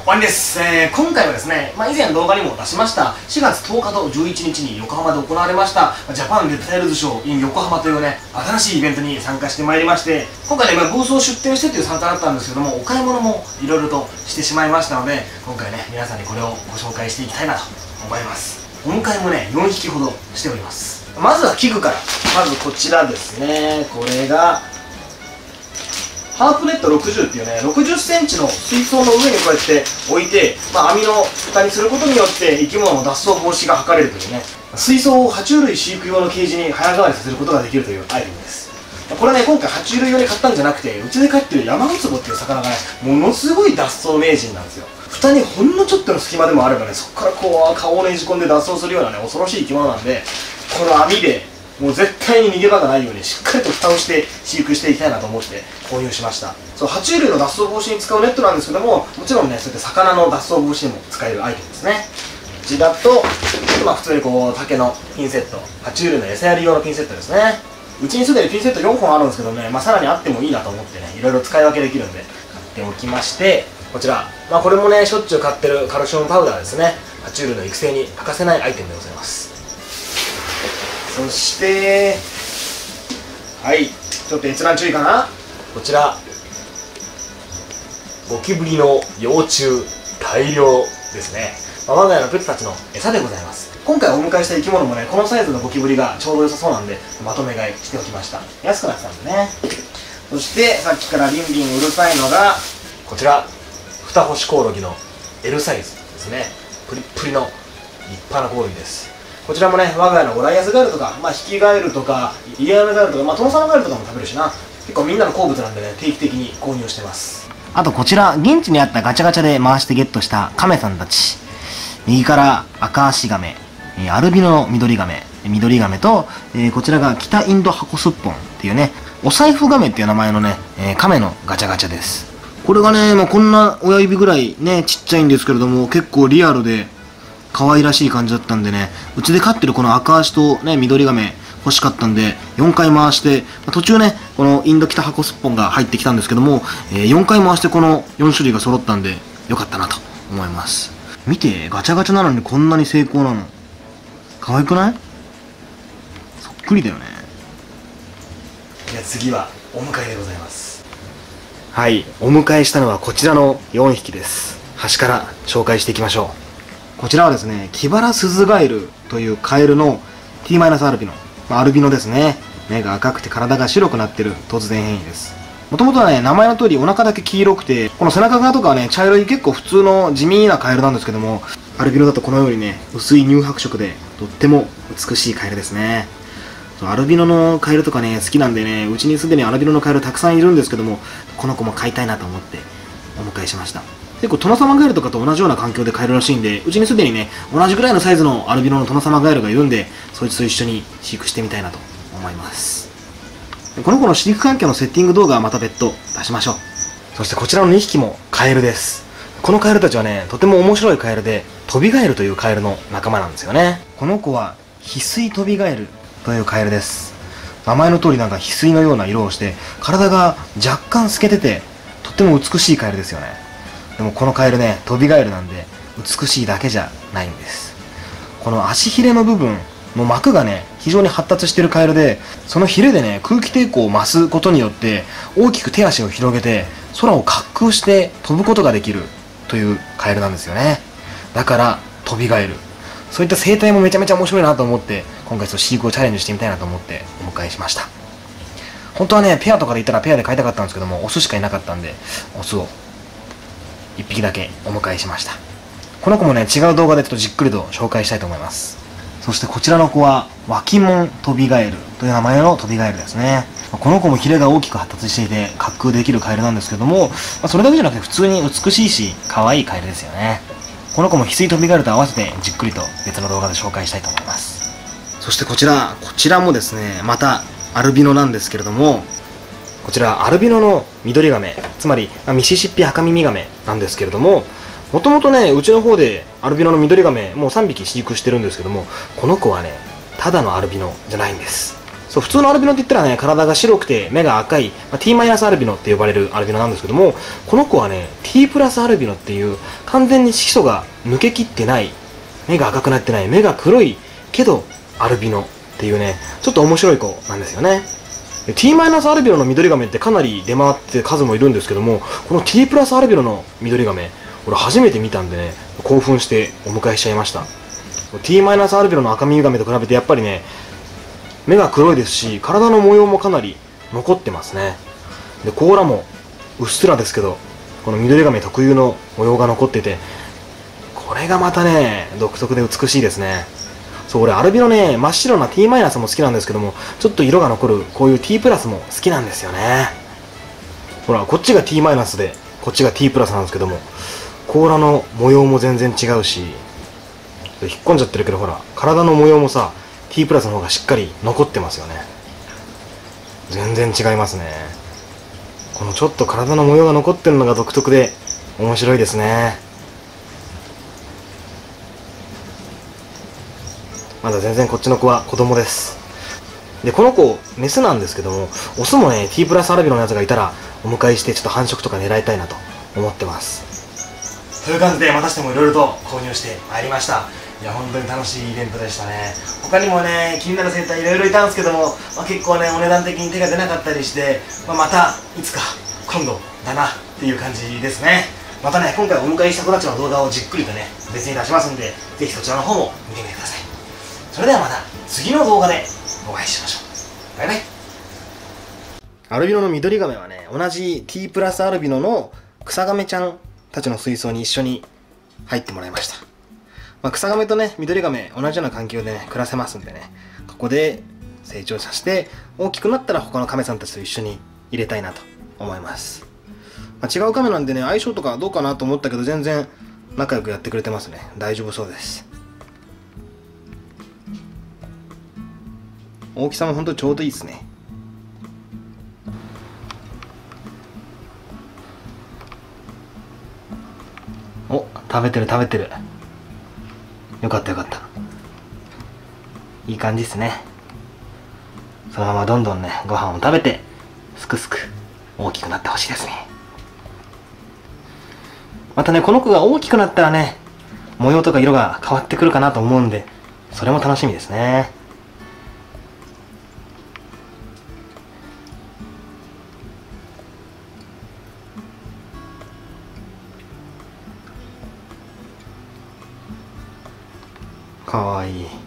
終わりです。今回はですね、以前動画にも出しました4月10日と11日に横浜で行われましたジャパンレプタイルズショー in 横浜というね、新しいイベントに参加してまいりまして、今回ね、ブースを出展してという参加だったんですけども、お買い物もいろいろとしてしまいましたので、今回ね、皆さんにこれをご紹介していきたいなと思います。お迎えもね、4匹ほどしております。まずは器具から。まずこちらですね、これがハープネット60っていうね、60センチの水槽の上にこうやって置いて、網の蓋にすることによって生き物の脱走防止が図れるというね、水槽を爬虫類飼育用のケージに早変わりさせることができるというアイテムです。これね、今回爬虫類用に買ったんじゃなくて、うちで飼ってるヤマウツボっていう魚がね、ものすごい脱走名人なんですよ。蓋にほんのちょっとの隙間でもあればね、そこからこう顔をねじ込んで脱走するようなね、恐ろしい生き物なんで、この網でもう絶対に逃げ場がないようにしっかりと蓋をして飼育していきたいなと思って購入しました。そう、爬虫類の脱走防止に使うネットなんですけども、もちろんね、そうやって魚の脱走防止にも使えるアイテムですね。こちらと、普通にこう竹のピンセット、爬虫類の餌やり用のピンセットですね。うちにすでにピンセット4本あるんですけどね、さらにあってもいいなと思ってね、いろいろ使い分けできるんで買っておきまして、こちら、これもね、しょっちゅう買ってるカルシウムパウダーですね。爬虫類の育成に欠かせないアイテムでございます。そしてはい、ちょっと閲覧注意かな。こちらゴキブリの幼虫大量ですね。我が家のペットたちの餌でございます。今回お迎えした生き物もね、このサイズのゴキブリがちょうど良さそうなんでまとめ買いしておきました。安くなってたんでね。そしてさっきからビンビンうるさいのがこちら、フタホシコオロギの L サイズですね。プリップリの立派なコオロギです。こちらもね、我が家のゴライアスガエルとか、ヒキガエルとかイリアナガエルとか、トノサマガエルとかも食べるしな。結構みんなの好物なんでね、定期的に購入してます。あとこちら、現地にあったガチャガチャで回してゲットしたカメさんたち。右から赤足ガメ、アルビノの緑ガメと、こちらが北インドハコスッポンっていうね、お財布ガメっていう名前のね、カメのガチャガチャです。これがね、こんな親指ぐらいね、ちっちゃいんですけれども、結構リアルで可愛らしい感じだったんでね、うちで飼ってるこの赤足とね、緑ガメ欲しかったんで、4回回して、途中ね、このインド北ハコスッポンが入ってきたんですけども、4回回してこの4種類が揃ったんで、よかったなと思います。見て、ガチャガチャなのにこんなに成功なの。可愛くない？そっくりだよね。じゃあ次はお迎えでございます。はい、お迎えしたのはこちらの4匹です。端から紹介していきましょう。こちらはですね、キバラスズガエルというカエルの T- アルビノ。アルビノですね。目が赤くて体が白くなってる突然変異です。もともとはね、名前の通りお腹だけ黄色くて、この背中側とかはね、茶色い結構普通の地味なカエルなんですけども、アルビノだとこのようにね、薄い乳白色でとっても美しいカエルですね。アルビノのカエルとかね、好きなんでね、うちにすでにアルビノのカエルたくさんいるんですけども、この子も飼いたいなと思ってお迎えしました。結構トノサマガエルとかと同じような環境で飼えるらしいんで、うちにすでにね、同じぐらいのサイズのアルビノのトノサマガエルがいるんで、そいつと一緒に飼育してみたいなと思います。この子の飼育環境のセッティング動画はまた別途出しましょう。そしてこちらの2匹もカエルです。このカエルたちはね、とても面白いカエルで、トビガエルというカエルの仲間なんですよね。この子は翡翠トビガエルというカエルです。名前の通りなんか翡翠のような色をして、体が若干透けてて、とっても美しいカエルですよね。でもこのカエルね、トビガエルなんで、美しいだけじゃないんです。この足ひれの部分の膜がね、非常に発達しているカエルで、そのひれでね、空気抵抗を増すことによって、大きく手足を広げて、空を滑空して飛ぶことができるというカエルなんですよね。だから、トビガエル。そういった生態もめちゃめちゃ面白いなと思って、今回飼育をチャレンジしてみたいなと思ってお迎えしました。本当はね、ペアとかで行ったらペアで飼いたかったんですけども、オスしかいなかったんで、オスを1匹だけお迎えしました。この子もね、違う動画でちょっとじっくりと紹介したいと思います。そしてこちらの子は、ワキモントビガエルという名前のトビガエルですね。この子もヒレが大きく発達していて、滑空できるカエルなんですけども、それだけじゃなくて普通に美しいし、可愛いカエルですよね。この子も翡翠トビガエルと合わせてじっくりと別の動画で紹介したいと思います。そしてこちらもですね、またアルビノなんですけれども、こちらアルビノの緑ガメ、つまりミシシッピアカミミガメなんですけれども、もともとね、うちの方でアルビノの緑ガメもう3匹飼育してるんですけども、この子はね、ただのアルビノじゃないんです。 そう、普通のアルビノって言ったらね、体が白くて目が赤い、T マイナスアルビノって呼ばれるアルビノなんですけども、この子はね T プラスアルビノっていう完全に色素が抜けきってない、目が赤くなってない、目が黒いけどアルビノっていうね、ちょっと面白い子なんですよね。T マイナスアルビノの緑亀ってかなり出回って数もいるんですけども、この T プラスアルビノの緑亀、俺初めて見たんでね、興奮してお迎えしちゃいました。 T マイナスアルビノの赤耳亀と比べてやっぱりね、目が黒いですし、体の模様もかなり残ってますね。で、甲羅もうっすらですけど、この緑亀特有の模様が残ってて、これがまたね、独特で美しいですね。そう、俺アルビノね、真っ白な T マイナスも好きなんですけども、ちょっと色が残るこういう T プラスも好きなんですよね。ほら、こっちが T マイナスで、こっちが T プラスなんですけども、甲羅の模様も全然違うし、引っ込んじゃってるけど、ほら、体の模様もさ、T プラスの方がしっかり残ってますよね。全然違いますね。このちょっと体の模様が残ってるのが独特で面白いですね。まだ全然こっちの子は子供です。で、この子メスなんですけども、オスもね T プラスアルビノのやつがいたらお迎えしてちょっと繁殖とか狙いたいなと思ってます。という感じでまたしてもいろいろと購入してまいりました。いや、本当に楽しいイベントでしたね。他にもね、気になる生態いろいろいたんですけども、結構ね、お値段的に手が出なかったりして、またいつか今度だなっていう感じですね。またね、今回お迎えした子たちの動画をじっくりとね、別に出しますんで、ぜひそちらの方も見てみてください。それではまた次の動画でお会いしましょう。バイバイ。アルビノの緑亀はね、同じ T プラスアルビノの草亀ちゃんたちの水槽に一緒に入ってもらいました。草亀とね、緑亀同じような環境でね、暮らせますんでね、ここで成長させて大きくなったら他の亀さんたちと一緒に入れたいなと思います。違う亀なんでね、相性とかどうかなと思ったけど、全然仲良くやってくれてますね。大丈夫そうです。大きさもほんとちょうどいいですね。お、食べてる食べてる。よかったよかった。いい感じですね。そのままどんどんね、ご飯を食べてすくすく大きくなってほしいですね。またね、この子が大きくなったらね、模様とか色が変わってくるかなと思うんで、それも楽しみですね。かわいい。